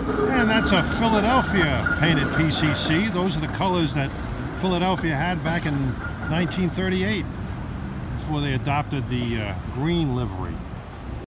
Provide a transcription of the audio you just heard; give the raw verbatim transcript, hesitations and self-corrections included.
And that's a Philadelphia painted P C C. Those are the colors that Philadelphia had back in nineteen thirty-eight before they adopted the uh, green livery.